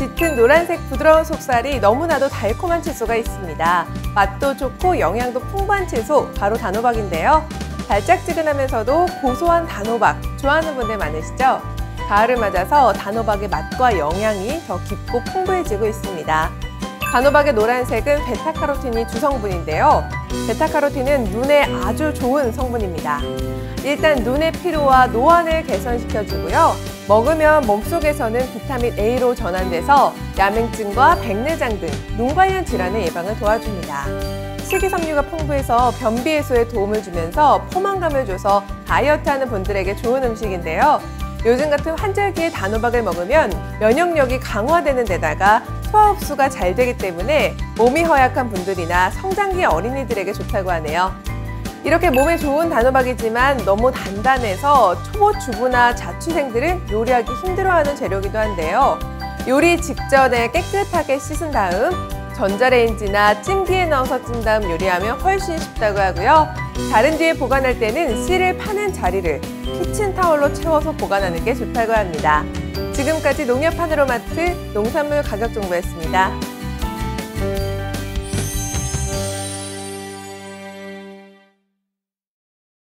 짙은 노란색 부드러운 속살이 너무나도 달콤한 채소가 있습니다. 맛도 좋고 영양도 풍부한 채소, 바로 단호박인데요. 달짝지근하면서도 고소한 단호박, 좋아하는 분들 많으시죠? 가을을 맞아서 단호박의 맛과 영양이 더 깊고 풍부해지고 있습니다. 단호박의 노란색은 베타카로틴이 주성분인데요. 베타카로틴은 눈에 아주 좋은 성분입니다. 일단 눈의 피로와 노안을 개선시켜주고요. 먹으면 몸속에서는 비타민 A로 전환돼서 야맹증과 백내장 등 눈 관련 질환의 예방을 도와줍니다. 식이섬유가 풍부해서 변비 해소에 도움을 주면서 포만감을 줘서 다이어트하는 분들에게 좋은 음식인데요. 요즘 같은 환절기에 단호박을 먹으면 면역력이 강화되는 데다가 소화 흡수가 잘 되기 때문에 몸이 허약한 분들이나 성장기 어린이들에게 좋다고 하네요. 이렇게 몸에 좋은 단호박이지만 너무 단단해서 초보 주부나 자취생들은 요리하기 힘들어하는 재료이기도 한데요. 요리 직전에 깨끗하게 씻은 다음 전자레인지나 찜기에 넣어서 찐 다음 요리하면 훨씬 쉽다고 하고요. 다른 뒤에 보관할 때는 씨를 파는 자리를 키친타올로 채워서 보관하는 게 좋다고 합니다. 지금까지 농협 하늘로마트 농산물 가격 정보였습니다.